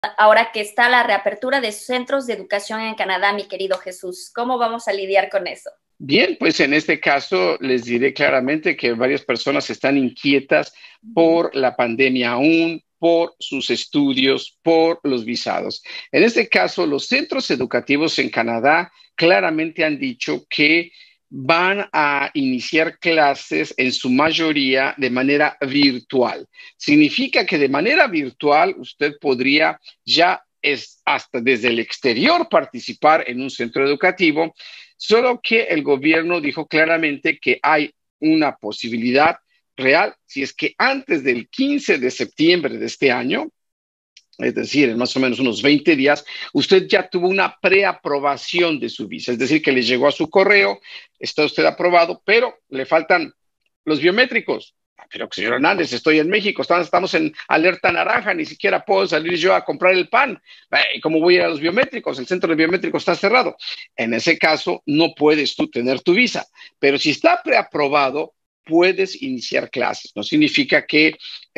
ahora que está la reapertura de centros de educación en Canadá, mi querido Jesús? ¿Cómo vamos a lidiar con eso? Bien, pues en este caso les diré claramente que varias personas están inquietas por la pandemia aún, por sus estudios, por los visados. En este caso, los centros educativos en Canadá claramente han dicho que van a iniciar clases en su mayoría de manera virtual. Significa que de manera virtual usted podría ya hasta desde el exterior participar en un centro educativo. Solo que el gobierno dijo claramente que hay una posibilidad real, si es que antes del 15 de septiembre de este año, es decir, en más o menos unos 20 días, usted ya tuvo una preaprobación de su visa, es decir, que le llegó a su correo, está usted aprobado, pero le faltan los biométricos. Pero, señor Hernández, estoy en México, estamos en alerta naranja, ni siquiera puedo salir yo a comprar el pan. ¿Cómo voy a ir a los biométricos? El centro de biométricos está cerrado. En ese caso, no puedes tú tener tu visa. Pero si está preaprobado, puedes iniciar clases. No significa que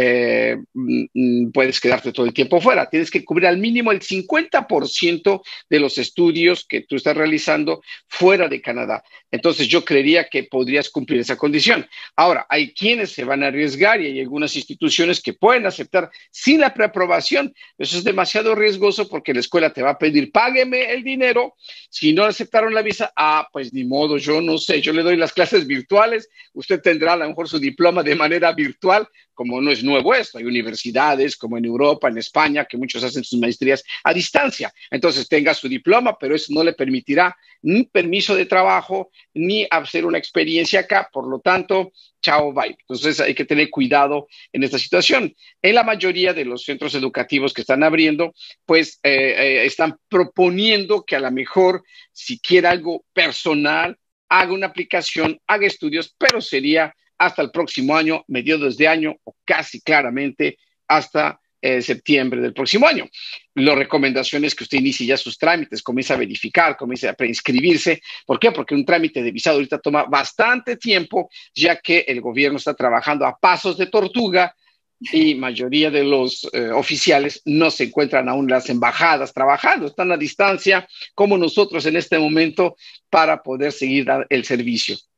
puedes quedarte todo el tiempo fuera. Tienes que cubrir al mínimo el 50% de los estudios que tú estás realizando fuera de Canadá. Entonces yo creería que podrías cumplir esa condición. Ahora, hay quienes se van a arriesgar y hay algunas instituciones que pueden aceptar sin la preaprobación. Eso es demasiado riesgoso porque la escuela te va a pedir, págueme el dinero. Si no aceptaron la visa, pues ni modo, yo no sé, yo le doy las clases virtuales, usted tendrá a lo mejor su diploma de manera virtual, como no es nuevo esto. Hay universidades como en Europa, en España, que muchos hacen sus maestrías a distancia. Entonces tenga su diploma, pero eso no le permitirá ni permiso de trabajo, ni hacer una experiencia acá. Por lo tanto, chao, bye. Entonces hay que tener cuidado en esta situación. En la mayoría de los centros educativos que están abriendo, pues están proponiendo que a lo mejor, si quiere algo personal, haga una aplicación, haga estudios, pero sería hasta el próximo año, mediados de año o casi claramente hasta septiembre del próximo año. La recomendación es que usted inicie ya sus trámites, comience a verificar, comience a preinscribirse. ¿Por qué? Porque un trámite de visado ahorita toma bastante tiempo, ya que el gobierno está trabajando a pasos de tortuga y mayoría de los oficiales no se encuentran aún en las embajadas trabajando, están a distancia como nosotros en este momento para poder seguir el servicio.